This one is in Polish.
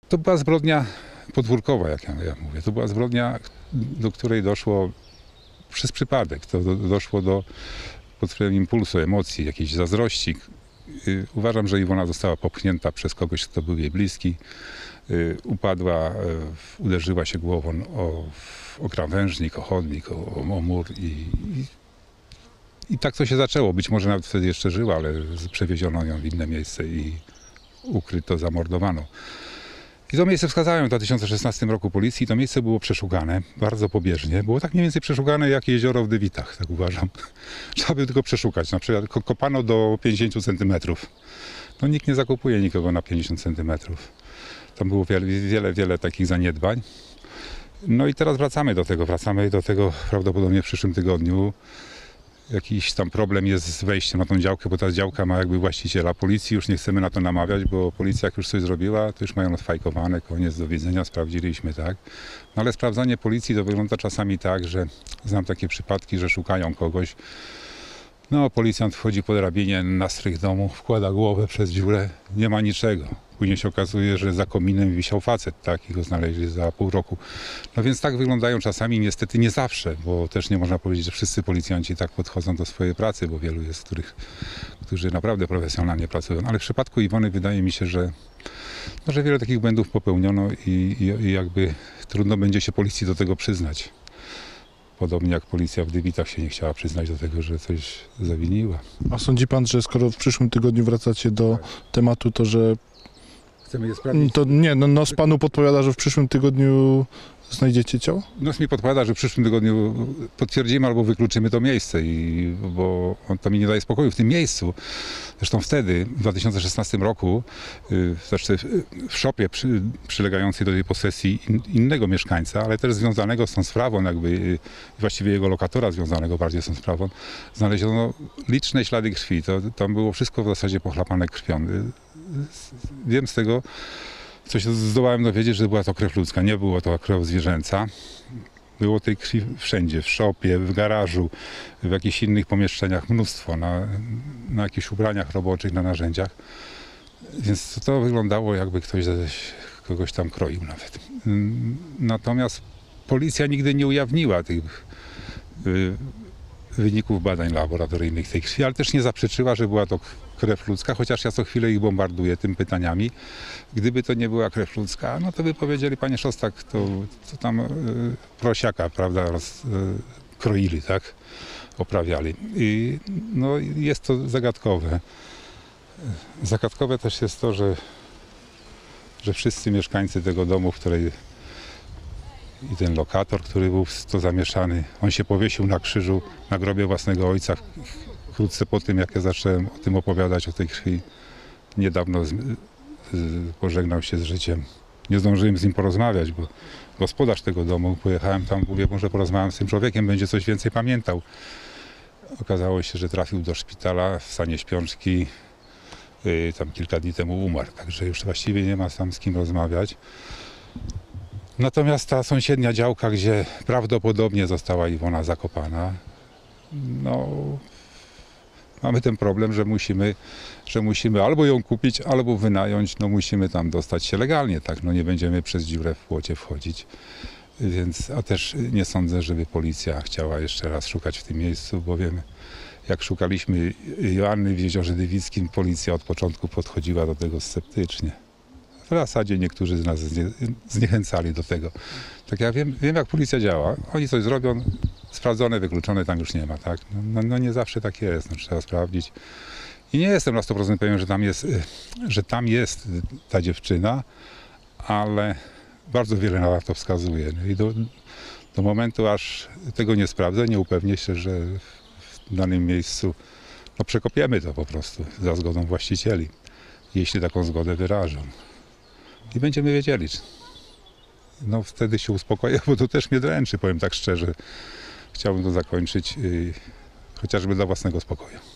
To była zbrodnia podwórkowa, jak ja mówię. To była zbrodnia, do której doszło przez przypadek. To doszło pod wpływem impulsu, emocji, jakiejś zazdrości. Uważam, że Iwona została popchnięta przez kogoś, kto był jej bliski. Upadła, uderzyła się głową o krawężnik, o chodnik, o mur i tak to się zaczęło. Być może nawet wtedy jeszcze żyła, ale przewieziono ją w inne miejsce i ukryto, zamordowano. I to miejsce wskazałem w 2016 roku policji. To miejsce było przeszukane bardzo pobieżnie. Było tak mniej więcej przeszukane jak jezioro w Dywitach, tak uważam. Trzeba by tylko przeszukać. Na przykład kopano do 50 centymetrów. No nikt nie zakupuje nikogo na 50 centymetrów. Tam było wiele takich zaniedbań. No i teraz wracamy do tego prawdopodobnie w przyszłym tygodniu. Jakiś tam problem jest z wejściem na tą działkę, bo ta działka ma jakby właściciela. Policji już nie chcemy na to namawiać, bo policja jak już coś zrobiła, to już mają odfajkowane, koniec, do widzenia, sprawdziliśmy, tak. No ale sprawdzanie policji to wygląda czasami tak, że znam takie przypadki, że szukają kogoś. No, policjant wchodzi po drabinie na strych domu, wkłada głowę przez dziurę, nie ma niczego. Później się okazuje, że za kominem wisiał facet, tak, i go znaleźli za pół roku. No więc tak wyglądają czasami, niestety nie zawsze, bo też nie można powiedzieć, że wszyscy policjanci tak podchodzą do swojej pracy, bo wielu jest, którzy naprawdę profesjonalnie pracują. Ale w przypadku Iwony wydaje mi się, że wiele takich błędów popełniono i jakby trudno będzie się policji do tego przyznać. Podobnie jak policja w Dywitach się nie chciała przyznać do tego, że coś zawiniła. A sądzi pan, że skoro w przyszłym tygodniu wracacie do tematu, to że... Chcemy je sprawdzić? To nie, nos panu podpowiada, że w przyszłym tygodniu znajdziecie ciało? Nos mi podpowiada, że w przyszłym tygodniu potwierdzimy albo wykluczymy to miejsce, bo to mi nie daje spokoju w tym miejscu. Zresztą wtedy, w 2016 roku, w szopie przylegającej do tej posesji innego mieszkańca, ale też związanego z tą sprawą, jakby właściwie jego lokatora związanego bardziej z tą sprawą, znaleziono liczne ślady krwi. Tam było wszystko w zasadzie pochlapane krwią. Wiem z tego, co się zdołałem dowiedzieć, że była to krew ludzka, nie było to krew zwierzęca. Było tej krwi wszędzie, w szopie, w garażu, w jakichś innych pomieszczeniach, mnóstwo, na jakichś ubraniach roboczych, na narzędziach. Więc to wyglądało, jakby ktoś kogoś tam kroił nawet. Natomiast policja nigdy nie ujawniła tych wyników badań laboratoryjnych tej krwi, ale też nie zaprzeczyła, że była to krew ludzka, chociaż ja co chwilę ich bombarduję tym pytaniami. Gdyby to nie była krew ludzka, no to by powiedzieli, panie Szostak, to tam prosiaka, prawda, kroili, tak, oprawiali. I no, jest to zagadkowe. Zagadkowe też jest to, że wszyscy mieszkańcy tego domu, w której i ten lokator, który był w to zamieszany, on się powiesił na krzyżu na grobie własnego ojca wkrótce po tym, jak ja zacząłem o tym opowiadać, o tej krwi. Niedawno pożegnał się z życiem. Nie zdążyłem z nim porozmawiać, bo gospodarz tego domu, pojechałem tam, mówię, może porozmawiam z tym człowiekiem, będzie coś więcej pamiętał. Okazało się, że trafił do szpitala w stanie śpiączki, tam kilka dni temu umarł, także już właściwie nie ma tam z kim rozmawiać. Natomiast ta sąsiednia działka, gdzie prawdopodobnie została Iwona zakopana, no mamy ten problem, że musimy albo ją kupić, albo wynająć, no musimy tam dostać się legalnie, tak, no nie będziemy przez dziurę w płocie wchodzić. Więc, a też nie sądzę, żeby policja chciała jeszcze raz szukać w tym miejscu, bowiem jak szukaliśmy Joanny w Jeziorze Dywickim, policja od początku podchodziła do tego sceptycznie. W zasadzie niektórzy z nas zniechęcali do tego. Tak ja wiem jak policja działa. Oni coś zrobią, sprawdzone, wykluczone, tam już nie ma, tak? No nie zawsze tak jest, no, trzeba sprawdzić. I nie jestem na 100% pewien, że tam jest ta dziewczyna, ale bardzo wiele na to wskazuje. No i do momentu, aż tego nie sprawdzę, nie upewnię się, że w danym miejscu no, przekopiemy to po prostu za zgodą właścicieli, jeśli taką zgodę wyrażą. I będziemy wiedzieli. No wtedy się uspokoję, bo to też mnie dręczy, powiem tak szczerze. Chciałbym to zakończyć chociażby dla własnego spokoju.